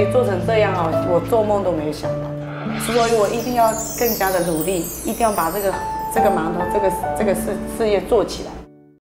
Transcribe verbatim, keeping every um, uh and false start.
以做成这样哦，我做梦都没有想到，所以我一定要更加的努力，一定要把这个这个馒头这个这个事事业做起来。